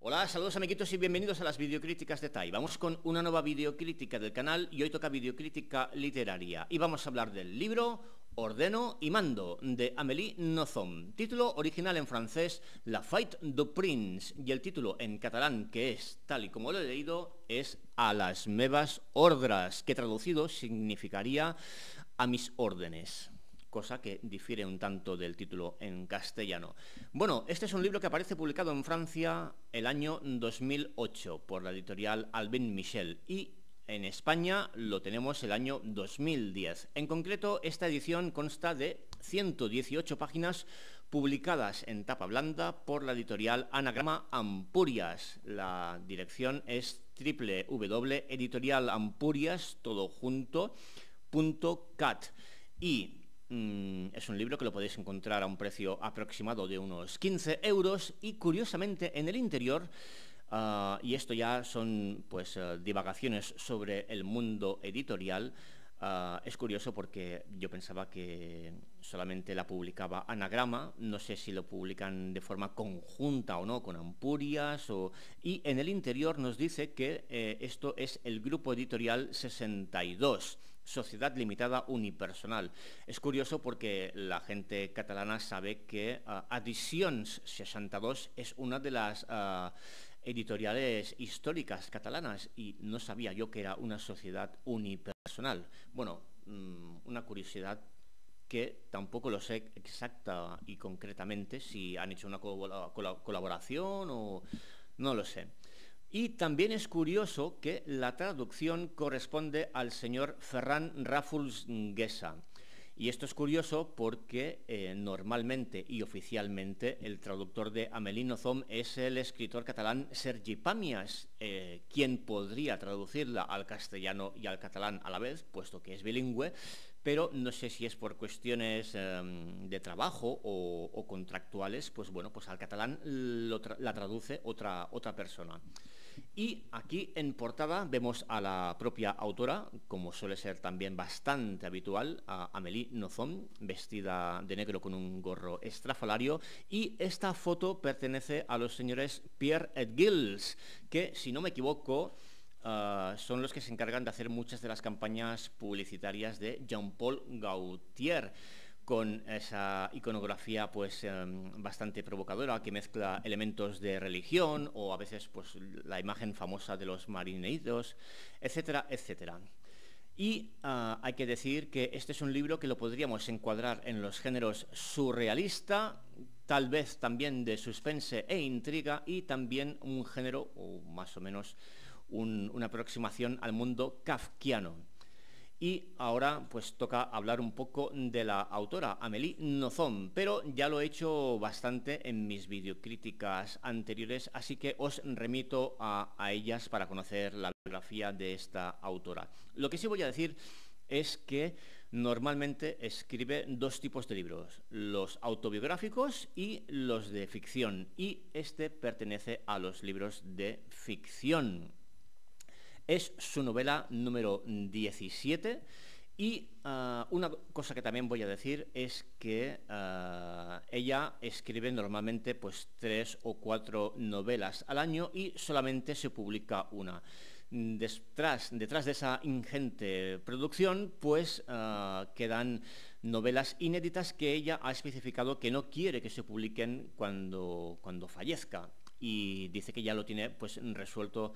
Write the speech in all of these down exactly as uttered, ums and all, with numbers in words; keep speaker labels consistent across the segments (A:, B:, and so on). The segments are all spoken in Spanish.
A: Hola, saludos amiguitos y bienvenidos a las videocríticas de Tai. Vamos con una nueva videocrítica del canal y hoy toca videocrítica literaria. Y vamos a hablar del libro Ordeno y Mando, de Amélie Nothomb. Título original en francés, La Fête du Prince, y el título en catalán, que es, tal y como lo he leído, es A las meves ordres, que traducido significaría A mis órdenes, cosa que difiere un tanto del título en castellano. Bueno, este es un libro que aparece publicado en Francia el año dos mil ocho por la editorial Albin Michel y en España lo tenemos el año dos mil diez. En concreto, esta edición consta de ciento dieciocho páginas publicadas en tapa blanda por la editorial Anagrama Ampurias. La dirección es doble u doble u doble u punto editorial ampurias, todo junto, punto cat. Y es un libro que lo podéis encontrar a un precio aproximado de unos quince euros y curiosamente en el interior, uh, y esto ya son pues uh, divagaciones sobre el mundo editorial, uh, es curioso porque yo pensaba que solamente la publicaba Anagrama, no sé si lo publican de forma conjunta o no con Ampurias, o... y en el interior nos dice que eh, esto es el grupo editorial sesenta y dos, Sociedad Limitada Unipersonal. Es curioso porque la gente catalana sabe que uh, Edicions sesenta y dos es una de las uh, editoriales históricas catalanas y no sabía yo que era una sociedad unipersonal. Bueno, mmm, una curiosidad que tampoco lo sé exacta y concretamente si han hecho una col col colaboración o no lo sé. Y también es curioso que la traducción corresponde al señor Ferran Ràfols Guessa. Y esto es curioso porque eh, normalmente y oficialmente el traductor de Amélie Nothomb es el escritor catalán Sergi Pàmies, eh, quien podría traducirla al castellano y al catalán a la vez, puesto que es bilingüe, pero no sé si es por cuestiones eh, de trabajo o, o contractuales, pues bueno, pues al catalán lo tra la traduce otra, otra persona. Y aquí en portada vemos a la propia autora, como suele ser también bastante habitual, a Amélie Nothomb, vestida de negro con un gorro estrafalario, y esta foto pertenece a los señores Pierre et Gilles, que, si no me equivoco, Uh, son los que se encargan de hacer muchas de las campañas publicitarias de Jean-Paul Gaultier, con esa iconografía pues eh, bastante provocadora que mezcla elementos de religión o a veces pues la imagen famosa de los marineros, etcétera, etcétera. Y uh, hay que decir que este es un libro que lo podríamos encuadrar en los géneros surrealista, tal vez también de suspense e intriga y también un género, o más o menos un, una aproximación al mundo kafkiano. Y ahora pues toca hablar un poco de la autora, Amélie Nothomb, pero ya lo he hecho bastante en mis videocríticas anteriores, así que os remito a, a ellas para conocer la biografía de esta autora. Lo que sí voy a decir es que normalmente escribe dos tipos de libros, los autobiográficos y los de ficción, y este pertenece a los libros de ficción. Es su novela número diecisiete y uh, una cosa que también voy a decir es que uh, ella escribe normalmente pues tres o cuatro novelas al año y solamente se publica una. Detrás, detrás de esa ingente producción pues uh, quedan novelas inéditas que ella ha especificado que no quiere que se publiquen cuando, cuando fallezca y dice que ya lo tiene pues resuelto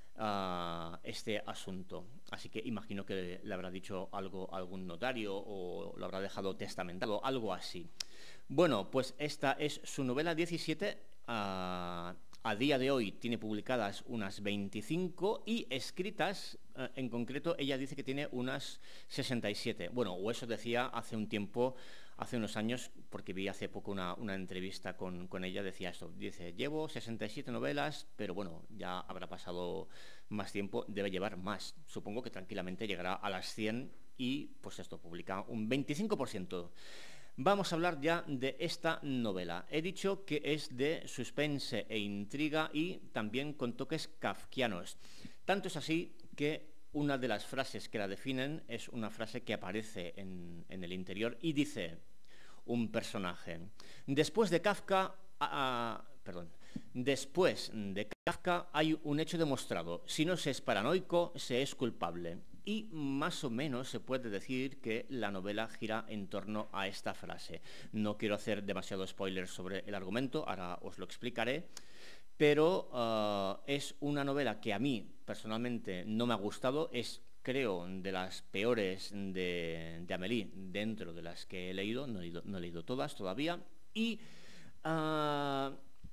A: Uh, este asunto. Así que imagino que le habrá dicho algo a algún notario o lo habrá dejado testamentado, algo así. Bueno, pues esta es su novela diecisiete. Uh, a día de hoy tiene publicadas unas veinticinco y escritas, uh, en concreto, ella dice que tiene unas sesenta y siete. Bueno, o eso decía hace un tiempo, hace unos años, porque vi hace poco una, una entrevista con, con ella, decía esto, dice, llevo sesenta y siete novelas, pero bueno, ya habrá pasado más tiempo, debe llevar más. Supongo que tranquilamente llegará a las cien y, pues esto, publica un veinticinco por ciento. Vamos a hablar ya de esta novela. He dicho que es de suspense e intriga y también con toques kafkianos. Tanto es así que una de las frases que la definen es una frase que aparece en, en el interior y dice un personaje: después de Kafka, a, a, perdón, Después de Kafka hay un hecho demostrado. Si no se es paranoico, se es culpable. Y más o menos se puede decir que la novela gira en torno a esta frase. No quiero hacer demasiado spoiler sobre el argumento, ahora os lo explicaré, pero uh, es una novela que a mí personalmente no me ha gustado, es creo de las peores de, de Amélie dentro de las que he leído, no he leído, no he leído todas todavía, y uh,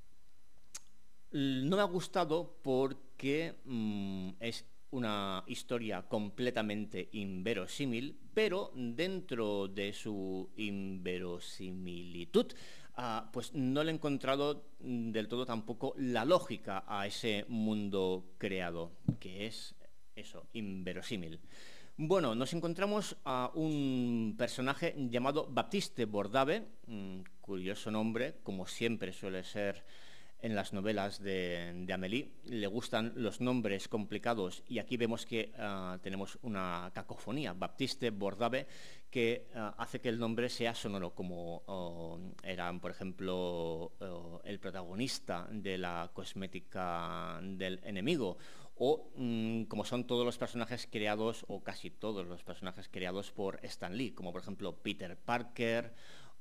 A: no me ha gustado porque um, es una historia completamente inverosímil, pero dentro de su inverosimilitud, uh, pues no le he encontrado del todo tampoco la lógica a ese mundo creado, que es eso, inverosímil. Bueno, nos encontramos a un personaje llamado Baptiste Bordave, un curioso nombre, como siempre suele ser en las novelas de, de Amélie. Le gustan los nombres complicados y aquí vemos que uh, tenemos una cacofonía, Baptiste Bordave, que uh, hace que el nombre sea sonoro, como uh, eran, por ejemplo, uh, el protagonista de la cosmética del enemigo, o mmm, como son todos los personajes creados, o casi todos los personajes creados por Stan Lee, como por ejemplo Peter Parker,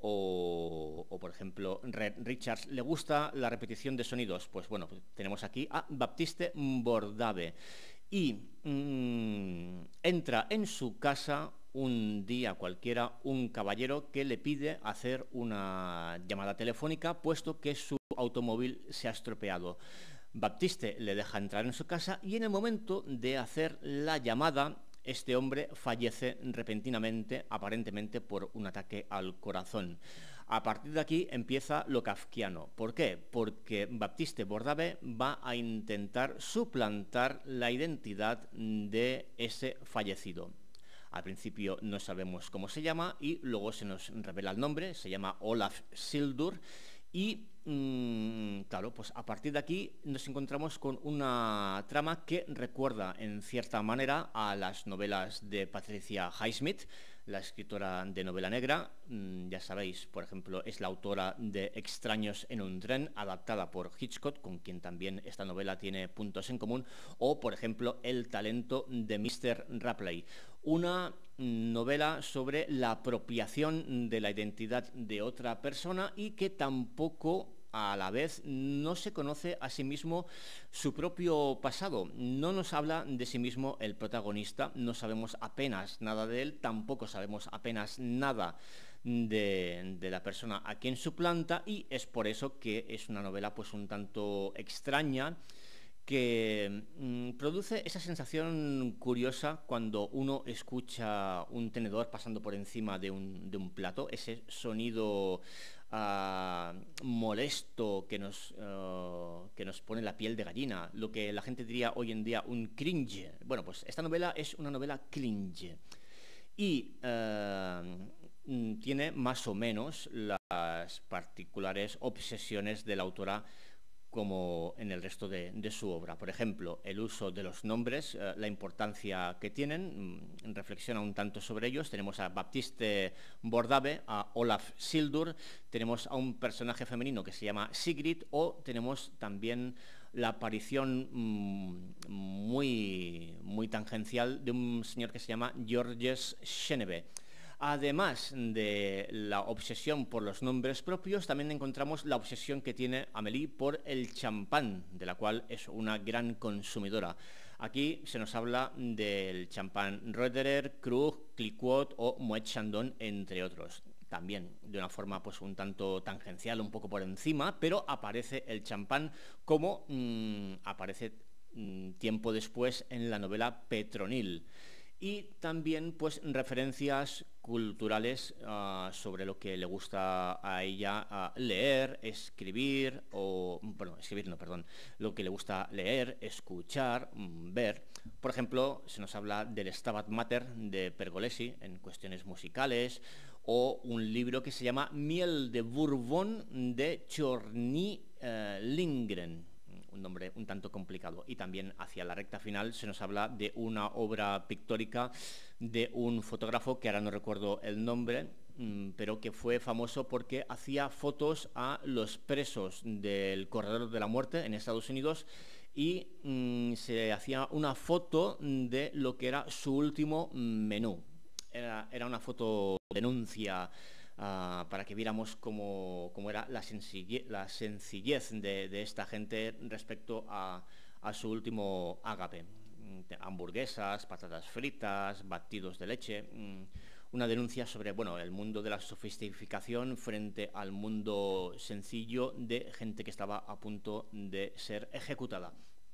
A: O, o por ejemplo Red Richards. ¿Le gusta la repetición de sonidos? Pues bueno, pues tenemos aquí a Baptiste Bordave y mmm, entra en su casa un día cualquiera un caballero que le pide hacer una llamada telefónica puesto que su automóvil se ha estropeado. Baptiste le deja entrar en su casa y en el momento de hacer la llamada este hombre fallece repentinamente, aparentemente por un ataque al corazón. A partir de aquí empieza lo kafkiano. ¿Por qué? Porque Baptiste Bordave va a intentar suplantar la identidad de ese fallecido. Al principio no sabemos cómo se llama y luego se nos revela el nombre, se llama Olaf Sildur. Y, mmm, claro, pues a partir de aquí nos encontramos con una trama que recuerda en cierta manera a las novelas de Patricia Highsmith, la escritora de novela negra. Mm, ya sabéis, por ejemplo, es la autora de Extraños en un tren, adaptada por Hitchcock, con quien también esta novela tiene puntos en común, o, por ejemplo, El talento de mister Rapley, una novela sobre la apropiación de la identidad de otra persona y que tampoco a la vez no se conoce a sí mismo su propio pasado. No nos habla de sí mismo el protagonista, no sabemos apenas nada de él, tampoco sabemos apenas nada de, de la persona a quien suplanta, y es por eso que es una novela pues un tanto extraña, que mmm, produce esa sensación curiosa cuando uno escucha un tenedor pasando por encima de un, de un plato, ese sonido uh, molesto que nos, uh, que nos pone la piel de gallina, lo que la gente diría hoy en día un cringe. Bueno, pues esta novela es una novela cringe y uh, tiene más o menos las particulares obsesiones de la autora como en el resto de, de su obra. Por ejemplo, el uso de los nombres, eh, la importancia que tienen, mmm, reflexiona un tanto sobre ellos. Tenemos a Baptiste Bordave, a Olaf Sildur, tenemos a un personaje femenino que se llama Sigrid, o tenemos también la aparición mmm, muy, muy tangencial de un señor que se llama Georges Cheneve. Además de la obsesión por los nombres propios, también encontramos la obsesión que tiene Amélie por el champán, de la cual es una gran consumidora. Aquí se nos habla del champán Roederer, Krug, Cliquot o Moet Chandon, entre otros. También de una forma pues un tanto tangencial, un poco por encima, pero aparece el champán como mmm, aparece mmm, tiempo después en la novela Petronil. Y también pues referencias culturales uh, sobre lo que le gusta a ella uh, leer, escribir, o, bueno, escribir no, perdón, lo que le gusta leer, escuchar, mm, ver. Por ejemplo, se nos habla del Stabat Mater de Pergolesi en cuestiones musicales, o un libro que se llama Miel de Bourbon de Chorny uh, Lindgren, un nombre un tanto complicado. Y también hacia la recta final se nos habla de una obra pictórica de un fotógrafo que ahora no recuerdo el nombre, pero que fue famoso porque hacía fotos a los presos del Corredor de la Muerte en Estados Unidos y mmm, se hacía una foto de lo que era su último menú. Era, era una foto denuncia uh, para que viéramos cómo, cómo era la sencillez, la sencillez de, de esta gente respecto a, a su último ágape. Hamburguesas, patatas fritas, batidos de leche, una denuncia sobre, bueno, el mundo de la sofisticación frente al mundo sencillo de gente que estaba a punto de ser ejecutada.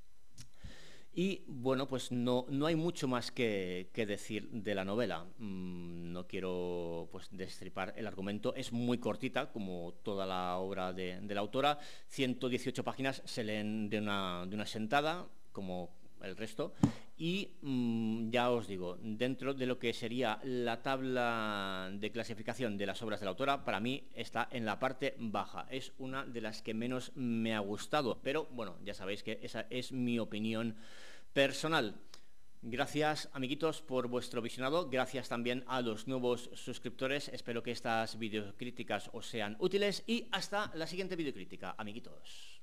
A: Y bueno, pues no, no hay mucho más que, que decir de la novela. Mm, no quiero pues destripar el argumento, es muy cortita, como toda la obra de, de la autora. ciento dieciocho páginas se leen de una, de una sentada, como el resto, y mmm, ya os digo, dentro de lo que sería la tabla de clasificación de las obras de la autora, para mí está en la parte baja. Es una de las que menos me ha gustado, pero bueno, ya sabéis que esa es mi opinión personal. Gracias, amiguitos, por vuestro visionado. Gracias también a los nuevos suscriptores. Espero que estas videocríticas os sean útiles y hasta la siguiente videocrítica, amiguitos.